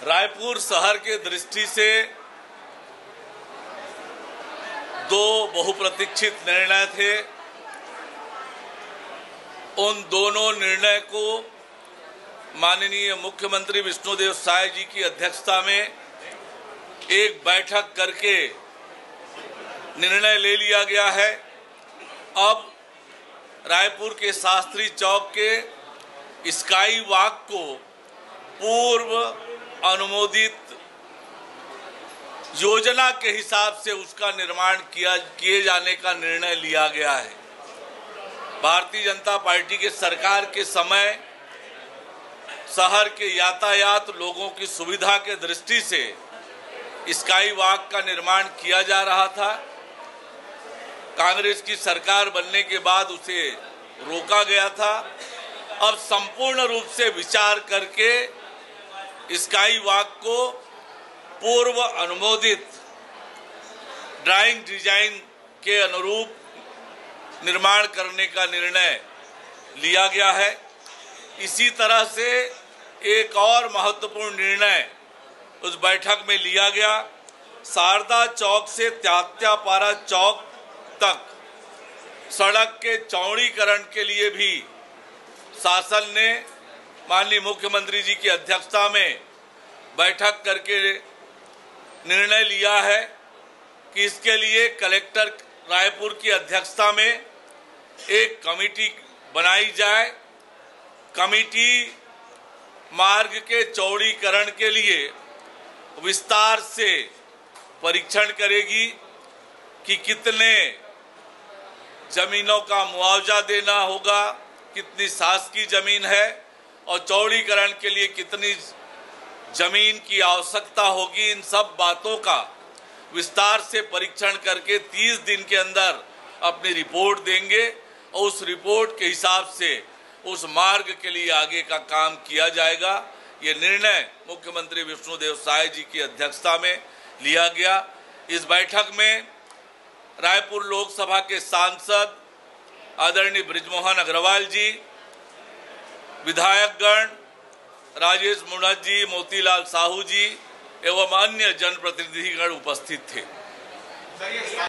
रायपुर शहर के दृष्टि से दो बहुप्रतीक्षित निर्णय थे। उन दोनों निर्णय को माननीय मुख्यमंत्री विष्णुदेव साय जी की अध्यक्षता में एक बैठक करके निर्णय ले लिया गया है। अब रायपुर के शास्त्री चौक के स्काई वॉक को पूर्व अनुमोदित योजना के हिसाब से उसका निर्माण किए जाने का निर्णय लिया गया है। भारतीय जनता पार्टी के सरकार के समय शहर के यातायात लोगों की सुविधा के दृष्टि से स्काई वॉक का निर्माण किया जा रहा था। कांग्रेस की सरकार बनने के बाद उसे रोका गया था। अब संपूर्ण रूप से विचार करके स्काई वॉक को पूर्व अनुमोदित ड्राइंग डिजाइन के अनुरूप निर्माण करने का निर्णय लिया गया है। इसी तरह से एक और महत्वपूर्ण निर्णय उस बैठक में लिया गया। शारदा चौक से त्यात्यापारा चौक तक सड़क के चौड़ीकरण के लिए भी शासन ने माननीय मुख्यमंत्री जी की अध्यक्षता में बैठक करके निर्णय लिया है कि इसके लिए कलेक्टर रायपुर की अध्यक्षता में एक कमेटी बनाई जाए। कमेटी मार्ग के चौड़ीकरण के लिए विस्तार से परीक्षण करेगी कि कितने जमीनों का मुआवजा देना होगा, कितनी शासकीय जमीन है और चौड़ीकरण के लिए कितनी जमीन की आवश्यकता होगी। इन सब बातों का विस्तार से परीक्षण करके 30 दिन के अंदर अपनी रिपोर्ट देंगे और उस रिपोर्ट के हिसाब से उस मार्ग के लिए आगे का काम किया जाएगा। ये निर्णय मुख्यमंत्री विष्णुदेव साय जी की अध्यक्षता में लिया गया। इस बैठक में रायपुर लोकसभा के सांसद आदरणीय बृजमोहन अग्रवाल जी, विधायकगण राजेश मुणत जी, मोतीलाल साहू जी एवं अन्य जनप्रतिनिधिगण उपस्थित थे।